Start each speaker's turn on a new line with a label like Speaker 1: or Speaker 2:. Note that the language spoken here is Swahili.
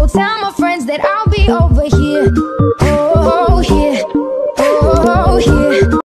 Speaker 1: Tell my friends that I'll be over here.